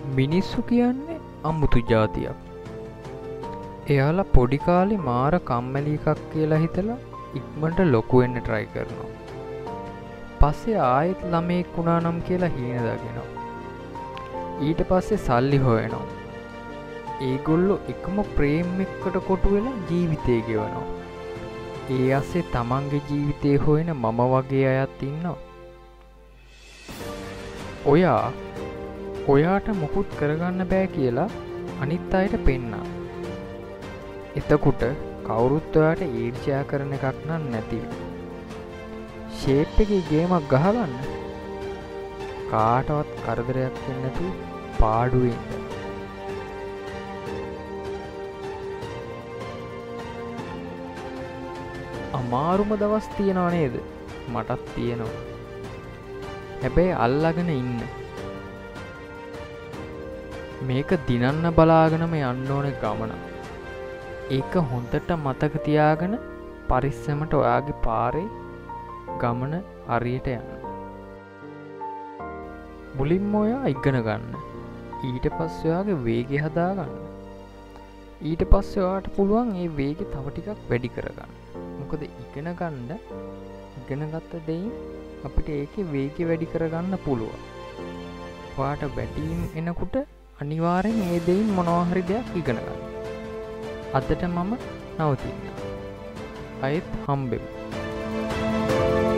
මිනිස්සු කියන්නේ අමුතු ජාතියක්. එයාලා පොඩි කාලේ මාර කම්මැලි එකක් කියලා හිතලා ඉක්මනට ලොකු වෙන්න try කරනවා. පස්සේ ආයෙත් ළමෙක් වුණා නම් කියලා හීන දකිනවා. ඊට පස්සේ සල්ලි හොයනවා. ඒගොල්ලෝ එකම ප්‍රේම් එකට කොටු වෙලා ජීවිතේ ගෙවනවා. ඒ ASCII තමන්ගේ ජීවිතේ හොයන මම වගේ අයත් ඉන්නවා. ඔයාට මොකුත් කරගන්න බෑ කියලා අනිත් අයට පෙන්නා. එතකොට කවුරුත් ඔයාට ඊර්ෂ්‍යා කරන එකක් නම් නැතිව. ෂේප් එකේ ගේමක් ගහගන්න. කාටවත් කරදරයක් වෙන්නේ නැතුව පාඩුවේ ඉන්න. අමාරුම දවස් තියනවා නේද? මටත් තියෙනවා. හැබැයි අල්ලගෙන ඉන්න. මේක දිනන්න බලාගෙනම යන්න ඕනේ ගමන. ඒක හොඳට මතක තියාගෙන පරිස්සමට ඔයාගේ පාරේ ගමන හරියට යන්න. මුලින්ම ඔයා ඉගෙන ගන්න. ඊට පස්සේ ඔයාගේ වේගය හදාගන්න. ඊට පස්සේ ඔයාට පුළුවන් මේ වේගය තව ටිකක් වැඩි කරගන්න. මොකද ඉගෙනගත්ත දෙයින් අපිට ඒකේ වේගය වැඩි කරගන්න පුළුවන්. ඔයාට වැටීම් එනකොට අනිවාර්යෙන් මේ දෙයින් මොනවා හරි දෙයක් ඉගෙන ගන්න. අදට මම නවතිනවා. ආයෙත් හම්බෙමු.